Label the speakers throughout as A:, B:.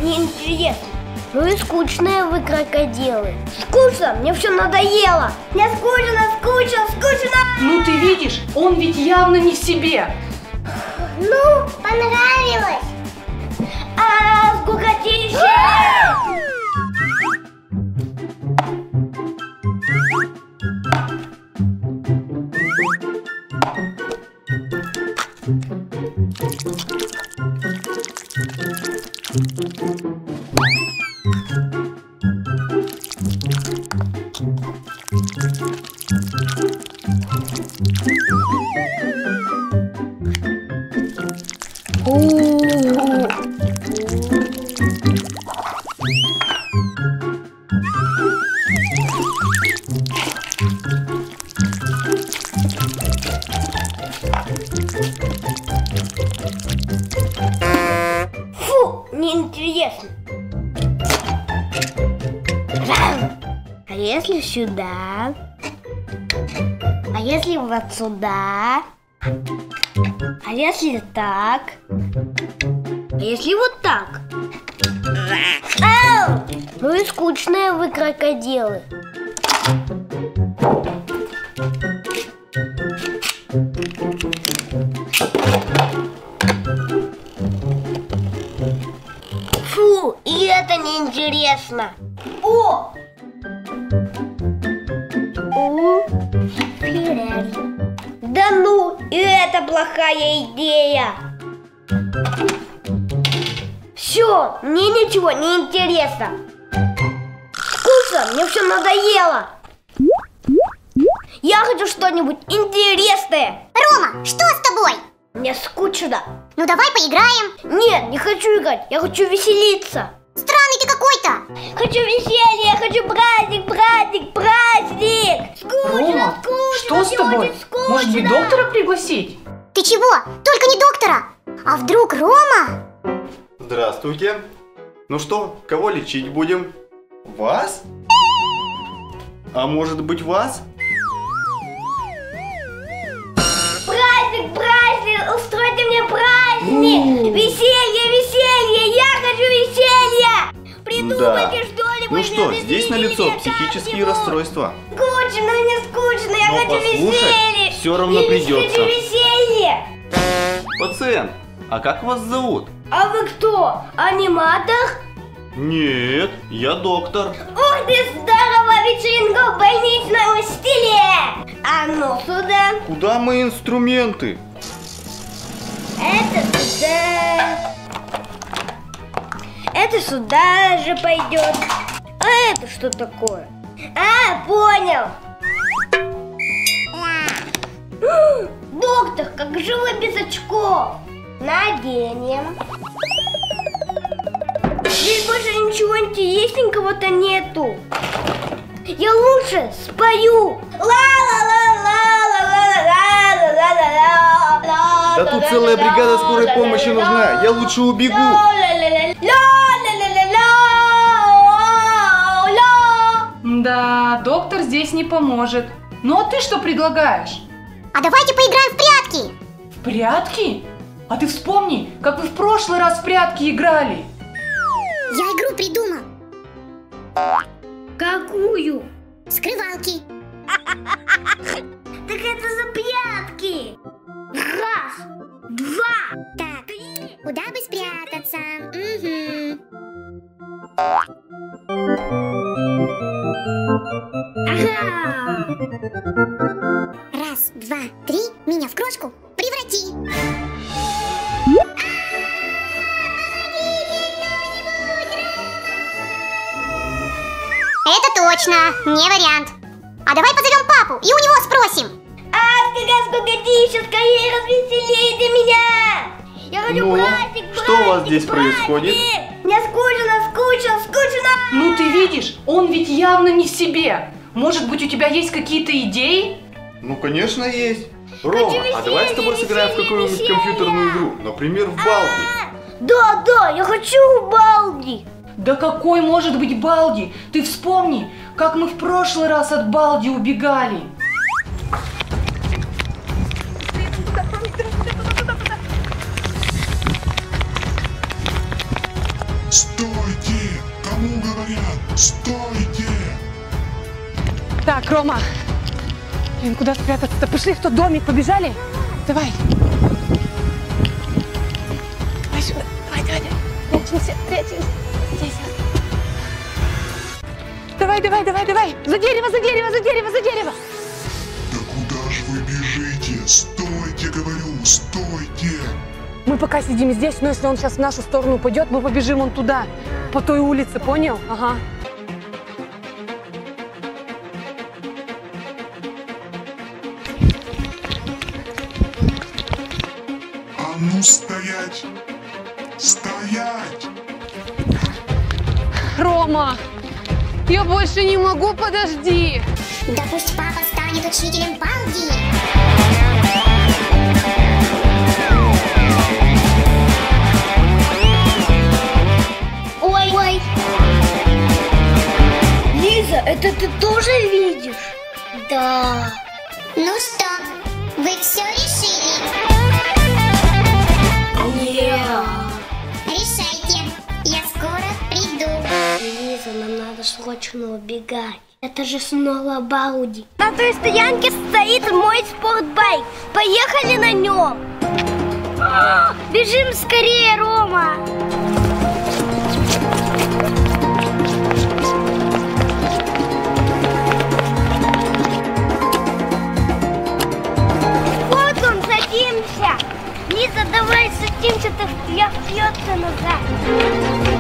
A: неинтересно. Ну и скучные вы крокодилы. Скучно, мне все надоело. Мне скучно.
B: Ну ты видишь, он ведь явно не в себе.
A: Ну, понравилось. Скукотища! Фу, неинтересно. А если сюда? А если вот сюда? А если так? А если вот так? Ау! Ну и скучные вы крокодилы. Фу, и это неинтересно. Вперед. Да ну, и это плохая идея. Все, мне ничего не интересно. Скучно, мне все надоело. Я хочу что-нибудь интересное.
C: Рома, что с тобой?
A: Мне скучно.
C: Ну давай поиграем.
A: Нет, не хочу играть, я хочу веселиться.
C: Странный ты какой-то.
A: Хочу веселье, хочу праздник. Скучно,
B: Рома, что с
A: мне
B: тобой?
A: очень скучно.
B: Может быть, доктора пригласить?
C: Ты чего? Только не доктора. А вдруг Рома?
D: Здравствуйте. Ну что, кого лечить будем? Вас? А может быть вас?
A: Праздник, устройте мне праздник. Веселье, я хочу веселья. Придумайте что-нибудь.
D: Ну что,
A: для
D: здесь налицо
A: веселья,
D: психические
A: как-нибудь.
D: расстройства.
A: Мне скучно, я
D: Но
A: хочу
D: послушать
A: веселье.
D: всё равно
A: Я
D: придется.
A: хочу веселье.
D: Пациент, а как вас зовут?
A: А вы кто? Аниматор?
D: Нет, я доктор.
A: Ух ты, здорово, вечеринка в больничном стиле. А ну сюда.
D: Куда мои инструменты?
A: Это сюда. Это сюда же пойдет. А это что такое? Понял. Доктор, как же вы без очков? Наденем. Здесь больше ничего интересненького-то нету. Я лучше спою.
D: Да тут целая бригада скорой помощи нужна. Я лучше убегу.
B: Да, доктор здесь не поможет. Ну а ты что предлагаешь?
C: А давайте поиграем в прятки.
B: В прятки? А ты вспомни, как вы в прошлый раз в прятки играли.
C: Я игру придумал.
A: Какую?
C: Скрывалки.
A: Так это за прятки. Раз, два,
C: Так,
A: три.
C: куда бы спрятаться? Угу.
A: Ага.
C: Раз, два, три. Меня в крошку преврати. Это точно, не вариант. А давай позовем папу и у него спросим.
A: Скукотища, скорее развеселите меня. Я хочу
D: Ну,
A: праздник,
D: что у вас здесь
A: праздник.
D: происходит?
A: Мне скучно.
B: Ну ты видишь, он ведь явно не в себе. Может быть, у тебя есть какие-то идеи?
D: Ну, конечно, есть. Рома, а давай с тобой
A: веселья,
D: сыграем в какую-нибудь
A: веселья.
D: компьютерную игру. Например, в Балди.
A: Да, я хочу в Балди.
B: Да какой может быть Балди? Ты вспомни, как мы в прошлый раз от Балди убегали.
E: Стойте! Кому говорят? Стойте!
F: Так, Рома. Блин, куда спрятаться-то? Пошли в тот домик, побежали? Давай. Давай сюда. Давай. Прячемся. Здесь. Давай. За дерево.
E: Да куда же вы бежите? Стойте, говорю, стойте!
F: Мы пока сидим здесь, но если он сейчас в нашу сторону упадет, мы побежим он туда, по той улице, понял? Ага.
E: А ну стоять! Стоять!
F: Рома, я больше не могу, подожди.
C: Да пусть папа станет учителем Балди.
A: Ой. Лиза, это ты тоже видишь? Да.
C: Ну что, вы все решили?
A: Нет.
C: Решайте, я скоро приду.
A: Лиза, нам надо срочно убегать. Это же снова Балди. На той стоянке стоит мой спортбайк. Поехали на нем. Бежим скорее, Рома. Вот он, садимся. Лиза, давай садимся, я впьется назад.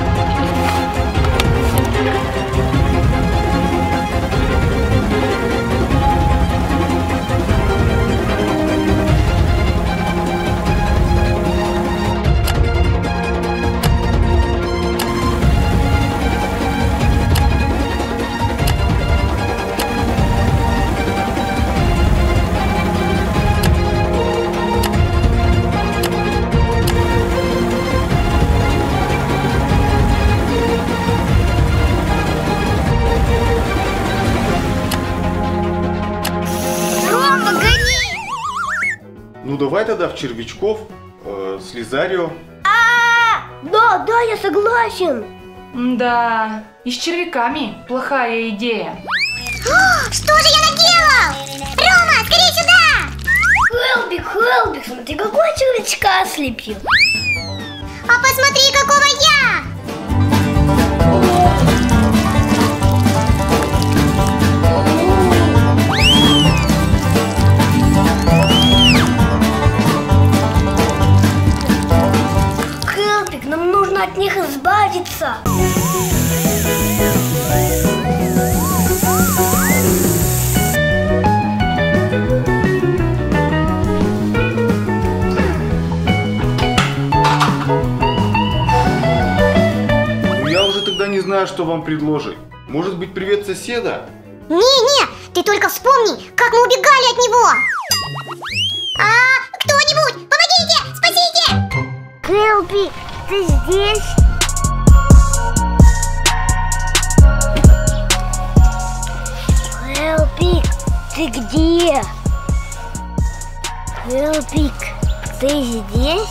D: Ну давай тогда в червячков, с Лизарио.
A: Да, я согласен.
B: Да, и с червяками плохая идея.
C: Что же я наделал? Рома, скорее сюда!
A: Хелбик, смотри, какой червячка слепил.
C: А посмотри, какого я!
A: Хелбик, нам нужно от них избавиться.
D: Я уже тогда не знаю, что вам предложить. Может быть, привет соседа?
C: Не, ты только вспомни, как мы убегали от него! Кто-нибудь, помогите, спасите!
A: Хелбик, ты здесь? Хелбик, ты где? Хелбик, ты здесь?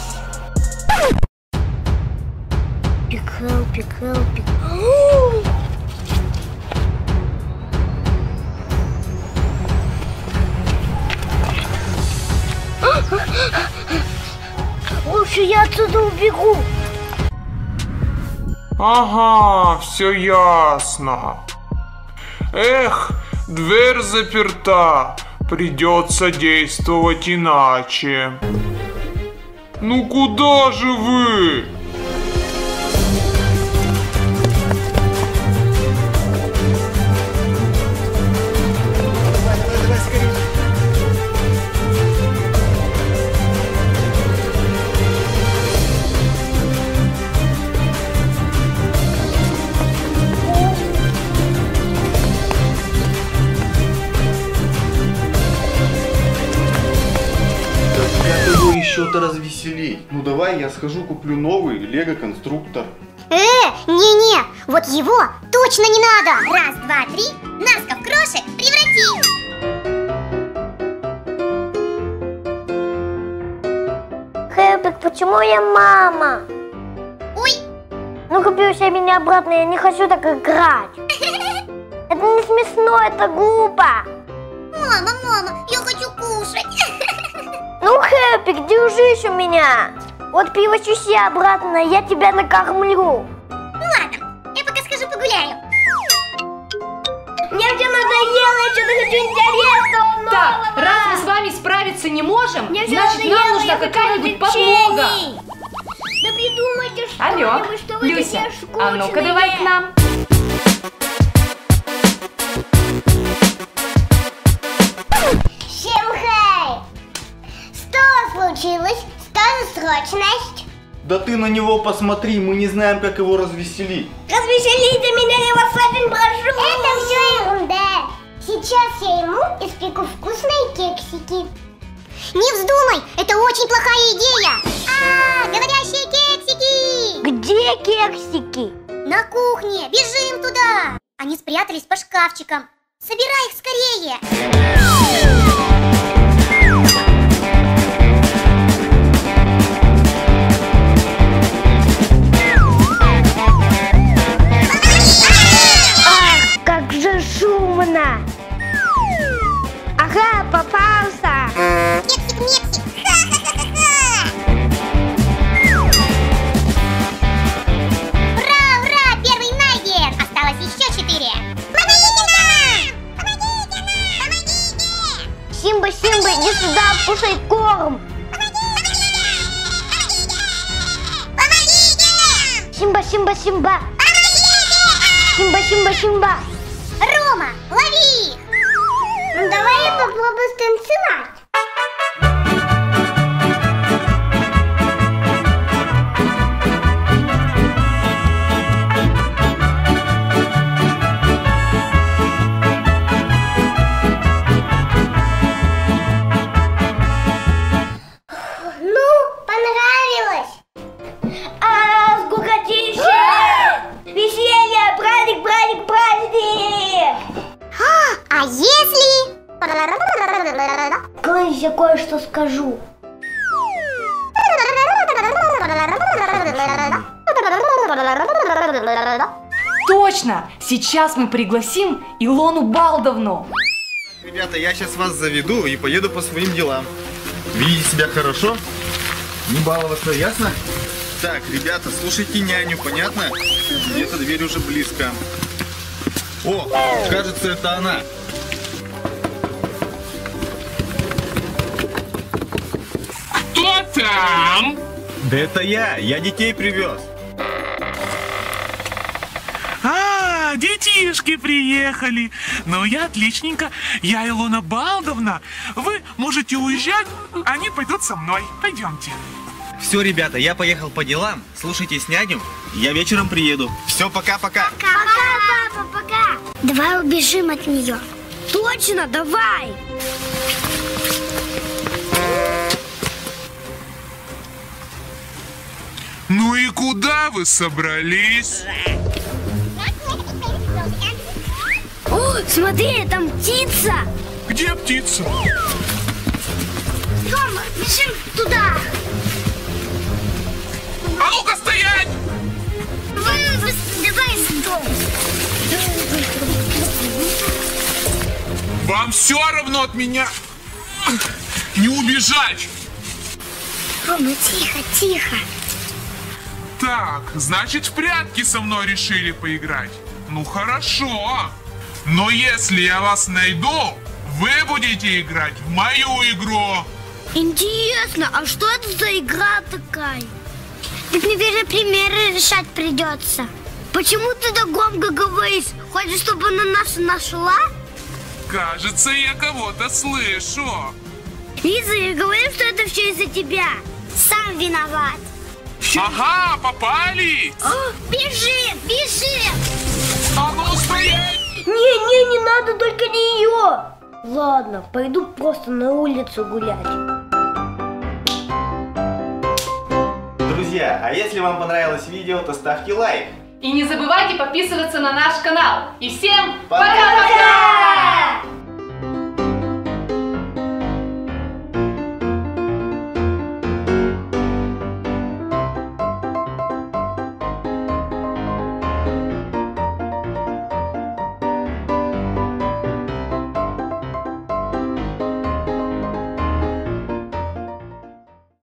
A: Хелбик. Лучше я отсюда убегу.
G: Ага, все ясно. Эх, дверь заперта. Придется действовать иначе. Ну куда же вы?
D: Давай, скорее. Я его еще-то развеселить. Ну давай я схожу куплю новый лего-конструктор.
C: Не, вот его точно не надо! Раз, два, три, Наска в крошек преврати!
A: Хелбик, почему я мама?
C: Ой,
A: Ну Ну-ка, бейся меня обратно, я не хочу так играть. Это не смешно, это глупо.
C: Мама, я хочу кушать.
A: Ну, Хэппик, держись у меня. Вот превращусь обратно, я тебя накормлю.
C: Ну ладно, я пока схожу погуляю.
A: Мне все надоело, я что-то хочу интересного.
B: Так, раз мы с вами справиться не можем,
A: Мне всё
B: значит
A: надоело,
B: нам нужна
A: я хочу
B: какая-нибудь подмога.
A: приключений. Да придумайте
B: Алло,
A: что-нибудь, что вы
B: Люся,
A: такие скучные.
B: а ну-ка давай к нам.
C: Всем хей! Что случилось? Что за срочность?
D: Да ты на него посмотри, мы не знаем, как его развеселить.
A: Развеселите меня, я вас очень прошу.
C: Это все ерунда. Сейчас я ему испеку вкусные кексики. Не вздумай, это очень плохая идея. Говорящие кексики!
A: Где кексики?
C: На кухне, бежим туда. Они спрятались по шкафчикам. Собирай их скорее.
A: Ах, как же шумно. Ага, попался.
C: Кексик-мексик. Ура, первый найден. Осталось еще 4. Помогите нам! Помогите!
A: Симба, иди сюда, кушай корм.
C: Помогите!
A: Симба. Симба.
C: Рома, лови их!
A: Ну давай я попробую станцевать.
C: Понравилось?
A: Скукотища! Веселье! Праздник!
C: А если...
A: Клянусь, я кое-что скажу.
B: Точно! Сейчас мы пригласим Илону Балдовну.
D: Ребята, я сейчас вас заведу и поеду по своим делам. Видите себя хорошо? Не баловаться, ясно? Так, ребята, слушайте няню, понятно? Где-то дверь уже близко. О, кажется, это она.
G: Кто там?
D: Да это я детей привез.
H: Детишки приехали. Ну и отличненько. Я Илона Балдовна. Вы можете уезжать, они пойдут со мной. Пойдемте.
I: Все, ребята, я поехал по делам. Слушайтесь няню, я вечером приеду.
D: Все, пока-пока.
A: Пока, папа, пока. Давай убежим от нее. Точно, давай.
G: Ну и куда вы собрались?
A: О, смотри, там птица.
G: Где птица?
A: Рома, бежим туда.
G: А ну-ка стоять!
A: Давай с дома.
G: Вам все равно от меня не убежать.
A: Рома, тихо.
G: Так, значит, в прятки со мной решили поиграть. Ну хорошо. Но если я вас найду, вы будете играть в мою игру.
A: Интересно, а что это за игра такая? Так, наверное, примеры решать придется. Почему ты так громко говоришь? Хочешь, чтобы она нас нашла?
G: Кажется, я кого-то слышу.
A: Лиза, я говорю, что это все из-за тебя. Сам виноват.
G: Ага, попали.
A: Бежим.
G: А ну стоять!
A: Не надо, только не ее. Ладно, пойду просто на улицу гулять.
I: Друзья, а если вам понравилось видео, то ставьте лайк.
B: И не забывайте подписываться на наш канал. И всем
I: Пока-пока!
B: пока-пока!